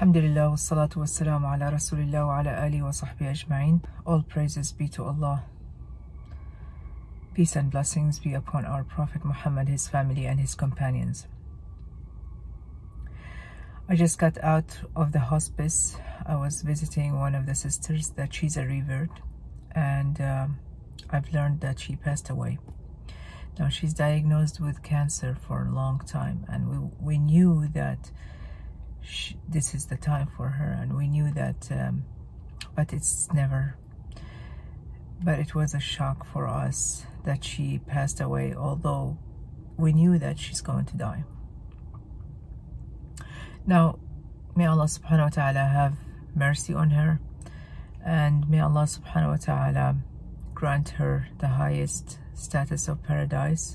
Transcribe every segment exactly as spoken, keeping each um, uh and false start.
Alhamdulillah wa salatu wa salam ala Rasulillah wa ala alihi wa sahbihi ajma'in. All praises be to Allah. Peace and blessings be upon our Prophet Muhammad, his family and his companions. I just got out of the hospice. I was visiting one of the sisters that she's a revert, and um, I've learned that she passed away. Now she's diagnosed with cancer for a long time, and we, we knew that She, this is the time for her, and we knew that, um, but it's never, but it was a shock for us that she passed away, although we knew that she's going to die. Now, may Allah subhanahu wa ta'ala have mercy on her, and may Allah subhanahu wa ta'ala grant her the highest status of paradise.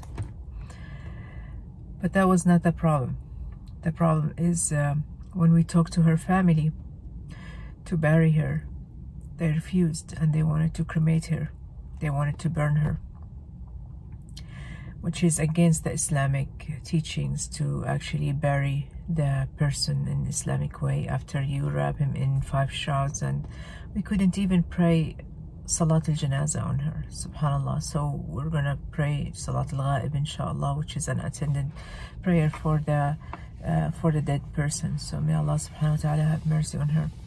But that was not the problem. The problem is um, when we talked to her family to bury her, they refused, and they wanted to cremate her. They wanted to burn her, which is against the Islamic teachings, to actually bury the person in Islamic way after you wrap him in five shrouds. And we couldn't even pray Salat al-Janaza on her, subhanallah. So we're gonna pray Salat al-Ghaib, inshallah, which is an attended prayer for the Uh, for the dead person. So may Allah subhanahu wa ta'ala have mercy on her.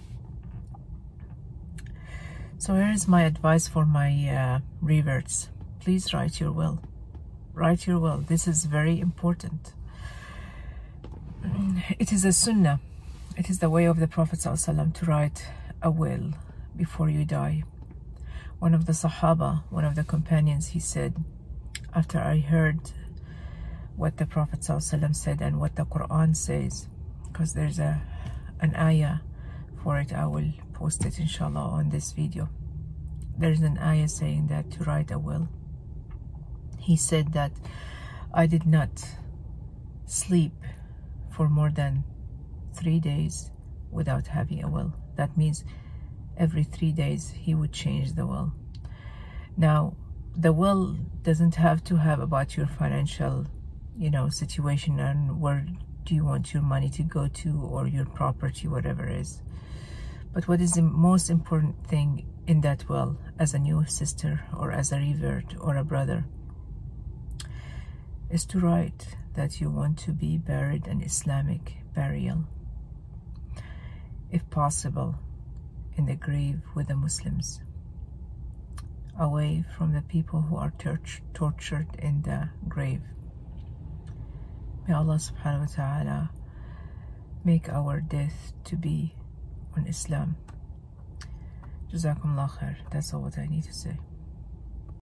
So here is my advice for my uh, reverts. Please write your will. Write your will. This is very important. It is a sunnah. It is the way of the Prophet ﷺ to write a will before you die. One of the Sahaba, one of the companions, he said, after I heard what the Prophet ﷺ said and what the Quran says, because there's a an ayah for it, I will post it inshallah on this video. There's an ayah saying that to write a will. He said that I did not sleep for more than three days without having a will. That means every three days he would change the will. Now, the will doesn't have to have about your financial you know, situation and where do you want your money to go to, or your property, whatever it is. But what is the most important thing in that will, as a new sister or as a revert or a brother, is to write that you want to be buried an Islamic burial, if possible, in the grave with the Muslims, away from the people who are tortured in the grave. May Allah subhanahu wa ta'ala make our death to be on Islam. Jazakumullah khair. That's all what I need to say.